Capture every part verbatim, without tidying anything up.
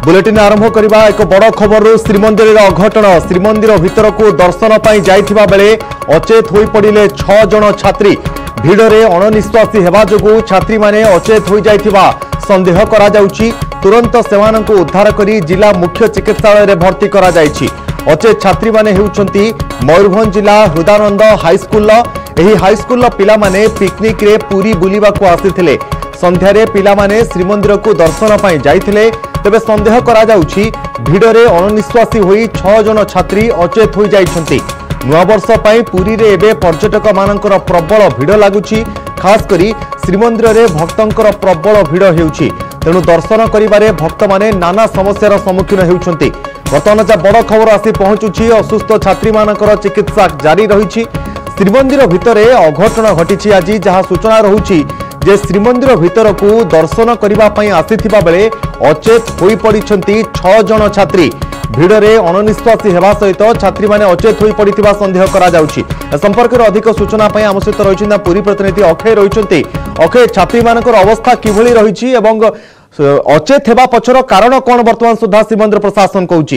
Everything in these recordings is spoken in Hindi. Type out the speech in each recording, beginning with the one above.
बुलेटिन आरंभ करबा एक बड़ खबर श्रीमंदिर अघटन श्रीमंदिर भीतर को दर्शन पाई जाइथिबा बेले अचेत होई पड़िले छह जन छात्री भिड़रे अणनिश्वासी हेबा जोगु छात्री माने अचेत होई जाइथिबा संदेह करा जाउची। तुरंत सेवानंकु उद्धार करी जिला मुख्य चिकित्सालय रे भर्ती करा जाइछि। अचेत छात्री माने हेउछंती मयूरभंज जिला हृदानंद हाईस्कूल एही हाईस्कूल पिला माने पिकनिक रे पूरी बुलिबा को आसीथिले। संध्यारे पिला माने श्रीमंदिर को दर्शन पाई जाइथिले। तेबे संदेह करा जाउछि भिड़रे अणनिश्वासी होई छह जन छात्री अचेत होई जाइछंती। नुआ वर्ष पाई पुरी रे एबे पर्यटक मानकर प्रबल भिड़ लागुछि। खास करी श्रीमंदिर रे भक्तंकर प्रबल भिड़ हेउछि। तेणु दर्शन करिबारे भक्त माने नाना समस्यार सम्मुखीन हेउछंती। वर्तमान जा बड़ खबर आसी पहुंचुछि असुस्थ छात्री मानकर चिकित्सा जारी रहिछि। श्रीमंदिर भितरे अघटन घटिछि आज जहाँ सूचना रहुछि जे श्रीमंदिर भीतर को दर्शन करबा पई आसीथिबा बेले अचेत होई पड़िछंती छह जन छात्री। भिड़रे अणनिश्वासी हेबा सहित छात्री माने अचेत होई पड़िथिबा संदेह करा जाउछि। संपर्क रे अधिक सूचना पई आम सहित रहिछिना पूरी प्रतिनिधि अक्षय रहिछंती। अक्षय छात्री मानकर अवस्था किभली रहिछि एवं अचेत हेबा पछर कारण कोन वर्तमान सुधा श्रीमंदिर प्रशासन कहउछि?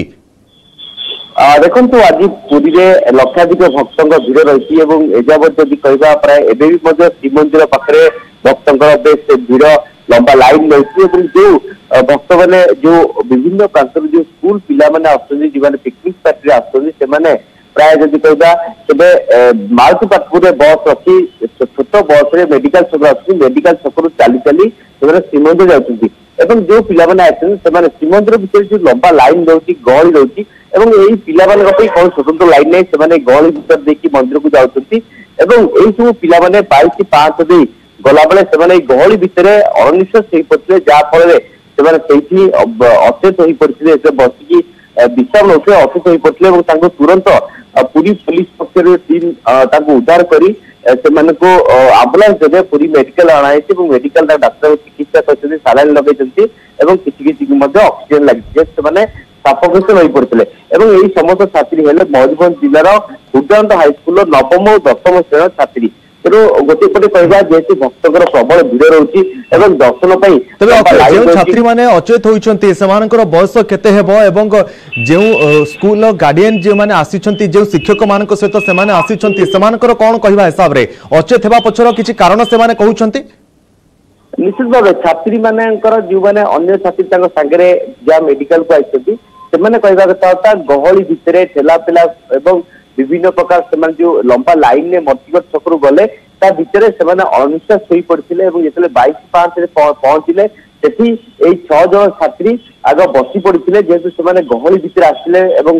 देखु आज पुरी में लक्षाधिक भक्तों भिड़ रही एजावत जदि कहवा प्राय एवं भी श्रीमंदिर पाखे भक्तों बेस भिड़ लंबा लाइन रही जो भक्त मैंने जो विभिन्न प्रांत जो स्कूल पिला मैंने आसुच्च पिकनिक पार्टी आसुच्च प्राय जदि कहवा तेज मारुति पाटपुर बस अच्छी छोट बस रे मेडिकल छक आसुच्च मेडिकल छक चली चली श्रीमंदिर जाऊँगी एवं जो पिला मैंने आसते श्रीमंदिर भितर जो लंबा लाइन रोची गहली रोची एवं यही पिला कौन स्वतंत्र लाइन नहीं से गहली भर देखिए मंदिर को जाऊँगी एवं यही सब पिला बाईस पांच दे गला बेले से गहली भितर अणनिश्वास हो पड़ते जहाँफल से अचेत हो पड़ते बसिकी विश्राम नौते अचेत हो पड़ते तुरंत पुरी पुलिस पक्ष टीम उद्धार कर आंबुलांस जगह पूरी मेडिकल अणाई मेडिकल डाक्तर चिकित्सा कर सालाइन लगे किसी किसी ऑक्सीजन लगी सफोकेशन हो पड़ते यही समस्त छात्री हेले मयूरभंज जिलार हृदानंद हाईस्कूल नवम और दशम श्रेणी छात्री तेणु गोटे पटे कहवा जेहेतु भक्तर प्रबल भिड़ रोची दर्शन छात्री माने अचेत होइछंती सेमानकर बयस केते हेबो एवं जो स्कूल गार्डियन जो माने आसीछंती जो शिक्षक मानक सहित सेमाने आसीछंती सेमानकर कोन कहवा हिसाब रे अचेत हेबा पछर किछि कारण सेमाने कहउछंती? निश्चित भाव छात्री मानकर जो माने अन्य छात्री तांको संगे जा मेडिकल को आइछंती सेमाने कहवा कथा गहली भितरे ठेला पेला एवं विभिन्न प्रकार से जो लंबा लाइन में मर्तिगढ़ छकरू गले भितर से अणनिश्वास हो पड़ते जो बाईस पांच पहुंचले से छह जन छात्री आग बसी पड़ते जेहेतु से गहली भितर आसिले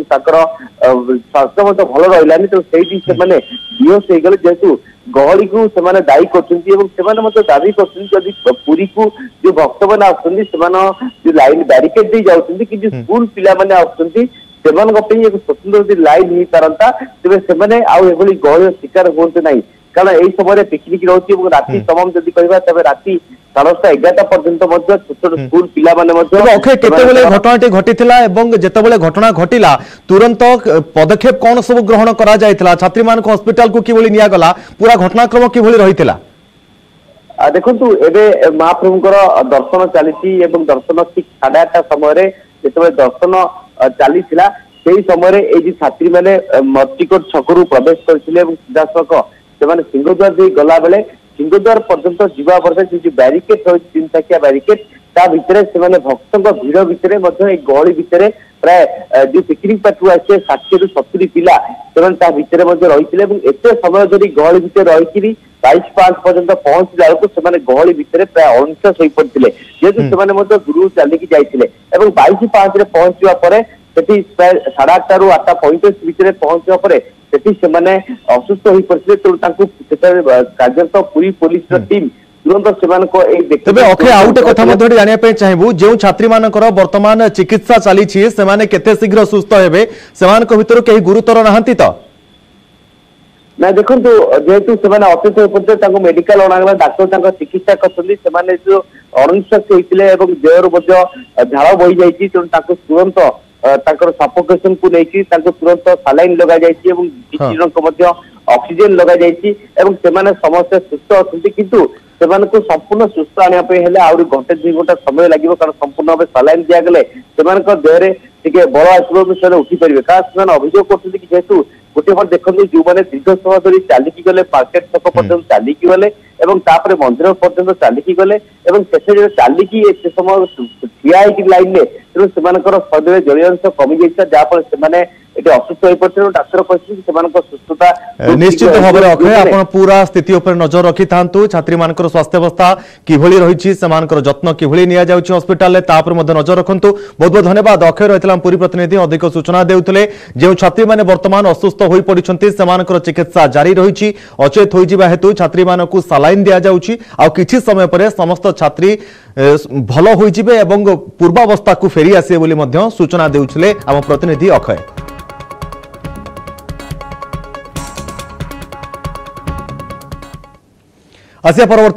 स्वास्थ्य भल रही तो से बेहोश हो गले जेहेतु गहली को से दायी कर दाबी कर पुरी को जो भक्त मैंने आसो लाइन बैरिकेड दे जाऊँगी कि स्कूल पिला आसुच्च एक स्वतंत्र लाइन हो पारता तेज से गहल शिकार हूँ ना कारण यही समय पिकनिक रोचे राति तमाम जब कहवा तेज राति साढ़े दसटा एगारटा पर्यंत छोट छोट स्कूल पिला घटनाटी घटी जितेबाला घटना घटला तुरंत पदक्षेप कौन सब ग्रहण करा जायतिला छात्री मान हॉस्पिटल को किभली निया गला पूरा घटनाक्रम किभली रहितिला? देखु एबे महाप्रभुंकर दर्शन चली दर्शन ठीक साढ़े आठटा समय जो दर्शन चली से समय छात्री मैंने मर्तिकोट छकरू प्रवेश करते सीधासख से सिंहद्वार दे गला बेले सिंहद्वार पर्यंत जीवा पर बैरिकेड रही तीन थाकिया बैरिकेड ता भितर से भक्तों भिड़ भितर गहली भितर प्राय जो पिकनिक पार्टी आसे षाठी रु सतुरी पिला से भितर रही एत समय धरी गहली भितर रही बाईस पांच पर्यंत पहुंचला बेलू गहली भितर प्राय अणनिश्वास हो पड़ते जेहेतु से गुरु चलिकी जाते बाईस पांच पहुंचा प्राय साढ़े आठटा रू आठटा पैंतीस भितर पहुंचा असुस्थ हो पड़ते तेणु कार्यरत पूरी पुलिस टीम तुरंत से चाहबू जो छात्री मानकर वर्तमान चिकित्सा चली केते शीघ्र सुस्थ हेबे सेमानक भितर कहीं गुरुतर नहांती तो ना देखो जेहेतु से अचेत हो पड़ते मेडिकल अणागला डाक्तर चिकित्सा कर जो अणनिश्वास होते देहर झाड़ बही जाती तेणु तुरंत सफोकेशन को लेकिन तुरंत सालाइन लगा किसी ऑक्सीजन लगा समस्त सुस्थ अच्छा किंतु ସେମାନଙ୍କୁ ସମ୍ପୂର୍ଣ୍ଣ ସୁସ୍ଥ ଆଣିବା ପାଇଁ ହେଲେ ଆହୁରି ଘଣ୍ଟେ ଦୁଇ ଘଣ୍ଟା ସମୟ ଲାଗିବ କାରଣ ସମ୍ପୂର୍ଣ୍ଣ ଭାବେ ସାଲାଇନ୍ ଦିଆଗଲେ ସେମାନଙ୍କ ଦେହରେ ଟିକେ ବଳ ଆସିବ ସେମାନେ ଉଠିପାରିବେ କାରଣ ସେମାନେ ଅଭିଯୋଗ କରୁଛନ୍ତି କି ଯେହେତୁ ଗୋଟେ ପରେ ଦେଖନ୍ତୁ ଯୋଉମାନେ ଦୀର୍ଘ ସମୟ ଧରି ଚାଲିକି ଗଲେ ମାର୍କେଟ ଛକ ପର୍ଯ୍ୟନ୍ତ ଚାଲିକି ଗଲେ ଏବଂ ତାପରେ ମନ୍ଦିର ପର୍ଯ୍ୟନ୍ତ ଚାଲିକି ଗଲେ ଏବଂ ସେଠାରେ ଚାଲିକି ଏତେ ସମୟ ଠିଆ ହେଇକି ଲାଇନରେ ତେଣୁ ସେମାନଙ୍କର ଶରୀରରେ ଜଳୀୟ ଅଂଶ କମି ଯାଇଥିଲା ଯାହାଫଳରେ ସେମାନେ ଏଠି ଅସୁସ୍ଥ ହୋଇପଡ଼ିଥିଲେ ଡାକ୍ତର କହିଛନ୍ତି ସେମାନଙ୍କ ସୁସ୍ଥତା निश्चित भाव में अक्षय आप पूरा स्थिति उपर नजर रखि था छात्री मान स्वास्थ्यावस्था किभली रही से जत्न किभली नि हस्पिटाल नजर रखु बहुत बहुत धन्यवाद अक्षय रही पूरी प्रतिनिधि अधिक सूचना देउथिले जो छात्री माने वर्तमान असुस्थ हो पड़िछन्ति सेमानकर चिकित्सा जारी रही अचेत हो जिबा हेतु छात्री मानकु सालाइन दिया जाउछि आ किछि समय पर समस्त छात्री भल हो जिबे एवं पूर्वावस्था को फेरी आसे बोली मध्य सूचना देउथिले आम प्रतिनिधि अक्षय। आसिया परवर्ती